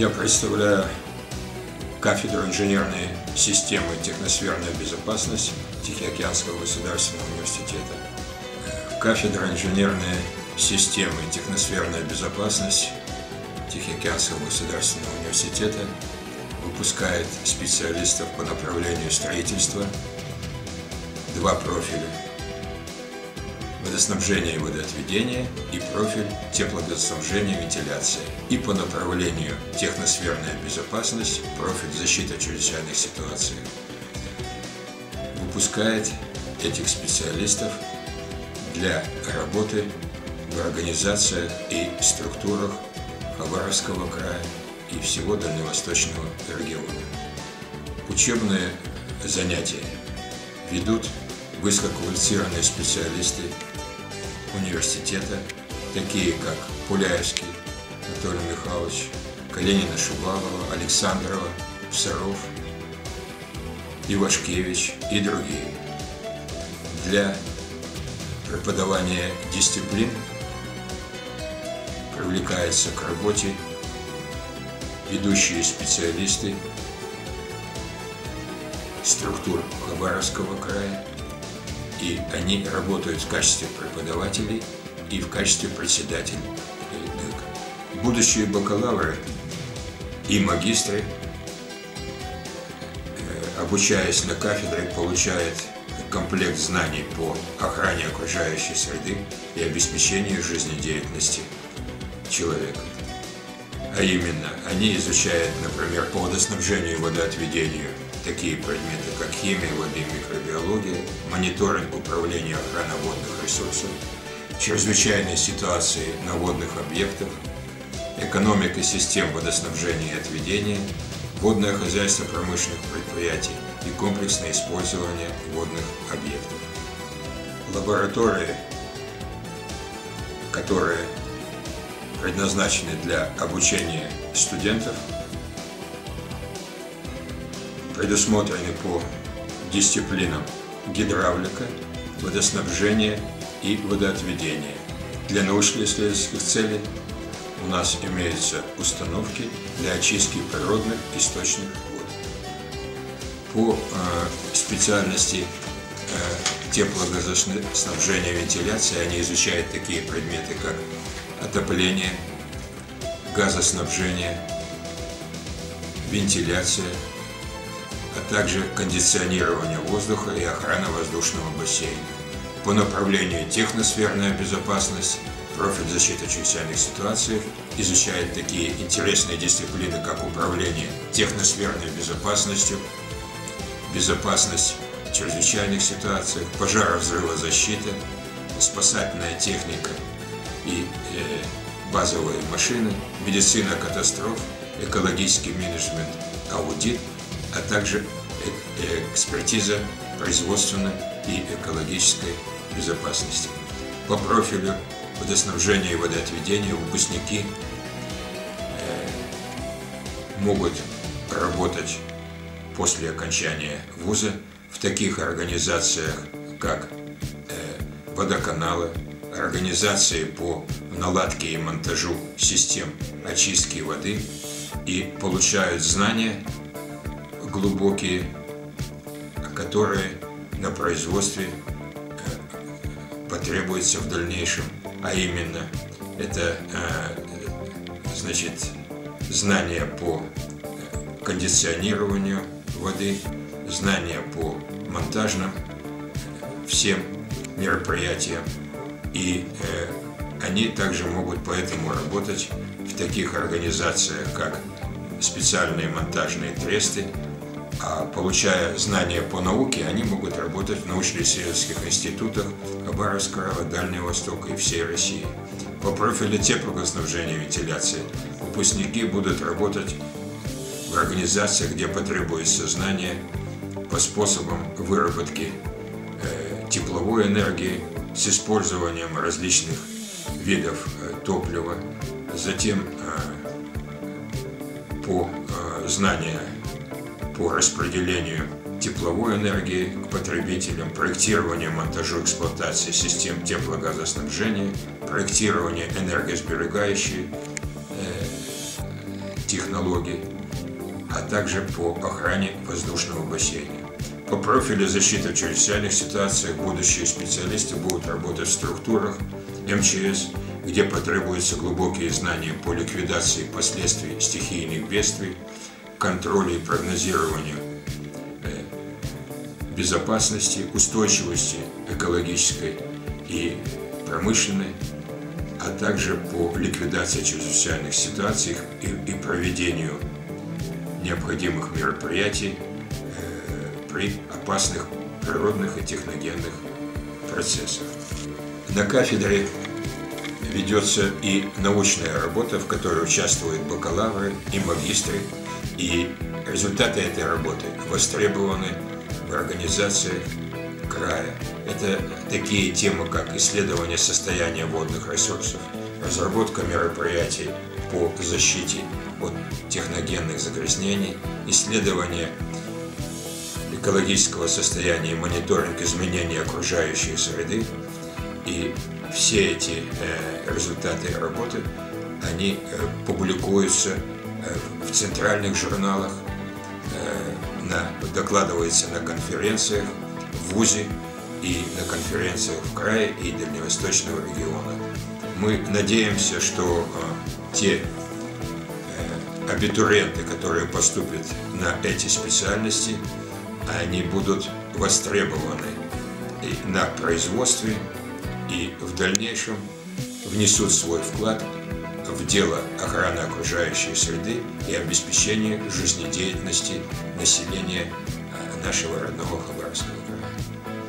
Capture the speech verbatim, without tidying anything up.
Я представляю кафедру инженерной системы и техносферная безопасность Тихоокеанского государственного университета. Кафедра инженерной системы и техносферная безопасность Тихоокеанского государственного университета выпускает специалистов по направлению строительства, два профиля – водоснабжение и водоотведение и профиль теплогазоснабжения и вентиляция. И по направлению техносферная безопасность, профиль защита в чрезвычайных ситуациях. Выпускает этих специалистов для работы в организациях и структурах Хабаровского края и всего Дальневосточного региона. Учебные занятия ведут высококвалифицированные специалисты университета, такие как Пуляевский Анатолий Михайлович, Калинина Шувалова, Александрова, Саров, Ивашкевич и другие. Для преподавания дисциплин привлекаются к работе ведущие специалисты структур Хабаровского края, и они работают в качестве преподавателей и в качестве председателей. Будущие бакалавры и магистры, обучаясь на кафедре, получают комплект знаний по охране окружающей среды и обеспечению жизнедеятельности человека. А именно, они изучают, например, по водоснабжению и водоотведению такие предметы, как химия воды и микробиология, мониторинг управления охраной водных ресурсов, чрезвычайные ситуации на водных объектах, экономика систем водоснабжения и отведения, водное хозяйство промышленных предприятий и комплексное использование водных объектов. Лаборатории, которые предназначены для обучения студентов, предусмотрены по дисциплинам гидравлика, водоснабжение и водоотведение. Для научно-исследовательских целей у нас имеются установки для очистки природных источников вод. По э, специальности э, теплогазоснабжения и вентиляции они изучают такие предметы, как отопление, газоснабжение, вентиляция, а также кондиционирование воздуха и охрана воздушного бассейна. По направлению техносферная безопасность, профиль защиты в чрезвычайных ситуациях изучает такие интересные дисциплины, как управление техносферной безопасностью, безопасность в чрезвычайных ситуациях, пожаро-взрывозащита, спасательная техника и э, базовые машины, медицина катастроф, экологический менеджмент, аудит, а также экспертиза производственной и экологической безопасности. По профилю водоснабжения и водоотведения выпускники э, могут работать после окончания вуза в таких организациях, как э, водоканалы, организации по наладке и монтажу систем очистки воды, и получают знания глубокие, которые на производстве потребуются в дальнейшем, а именно это значит знания по кондиционированию воды, знания по монтажным всем мероприятиям, и они также могут поэтому работать в таких организациях, как специальные монтажные тресты. А получая знания по науке, они могут работать в научно-исследовательских институтах Хабаровского, Дальнего Востока и всей России. По профилю теплогазоснабжения и вентиляции выпускники будут работать в организациях, где потребуются знания по способам выработки э, тепловой энергии с использованием различных видов э, топлива, затем э, по э, знания по распределению тепловой энергии к потребителям, проектированию, монтажу, эксплуатации систем теплогазоснабжения, проектирование энергосберегающей э, технологий, а также по охране воздушного бассейна. По профилю защиты в чрезвычайных ситуациях будущие специалисты будут работать в структурах эм че эс, где потребуются глубокие знания по ликвидации последствий стихийных бедствий, контролю и прогнозированию безопасности, устойчивости экологической и промышленной, а также по ликвидации чрезвычайных ситуаций и, и проведению необходимых мероприятий э, при опасных природных и техногенных процессах. На кафедре ведется и научная работа, в которой участвуют бакалавры и магистры, и результаты этой работы востребованы в организациях края. Это такие темы, как исследование состояния водных ресурсов, разработка мероприятий по защите от техногенных загрязнений, исследование экологического состояния и мониторинг изменений окружающей среды. И все эти э, результаты работы, они э, публикуются э, в центральных журналах, э, на, докладываются на конференциях в ВУЗе и на конференциях в крае и Дальневосточного региона. Мы надеемся, что э, те э, абитуриенты, которые поступят на эти специальности, они будут востребованы и на производстве, и в дальнейшем внесут свой вклад в дело охраны окружающей среды и обеспечения жизнедеятельности населения нашего родного Хабаровского края.